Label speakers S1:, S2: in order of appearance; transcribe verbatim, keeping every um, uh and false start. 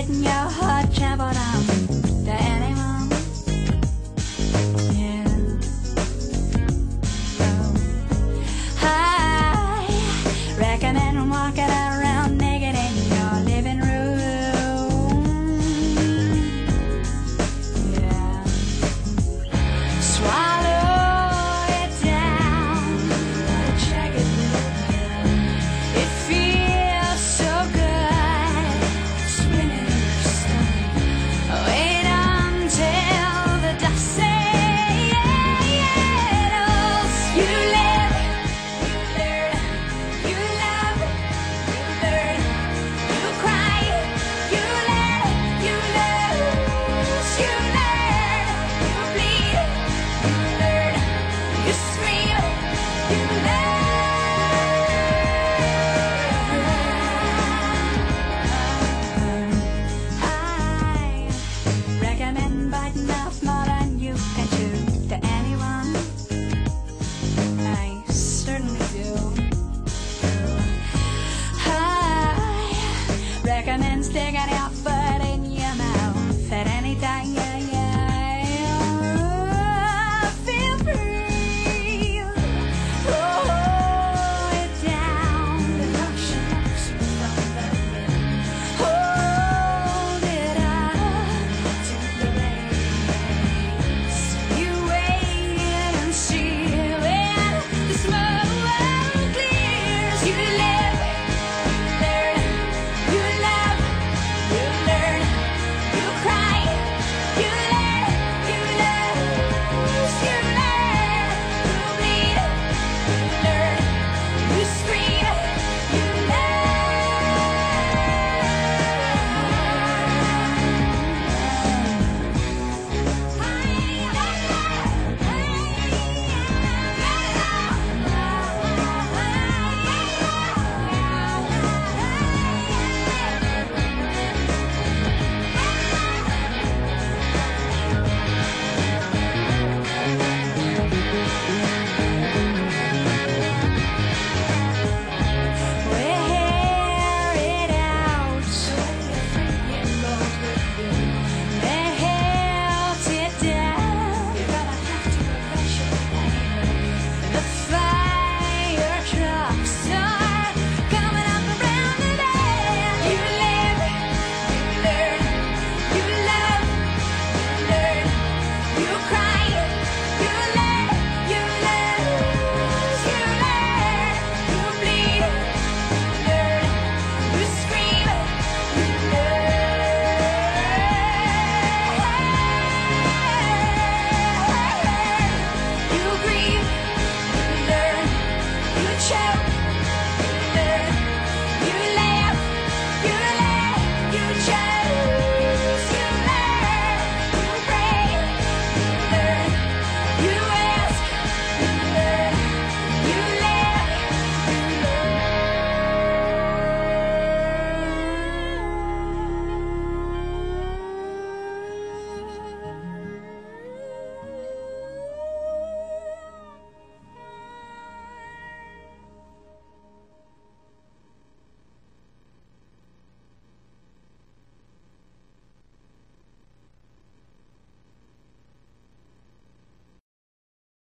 S1: letting your heart travel down to anyone. Yeah. Oh. I recommend walking around naked in your living room. Yeah. Swallow it down. Check it out. It feels so good. Spinning in your stomach. Wait until the dust settles. You live, you learn, you love, you learn, you cry, you learn, you lose, you learn, you bleed, you learn, you scream, you learn. I recommend biting off more than you can chew to anyone. I certainly do. I recommend sticking out for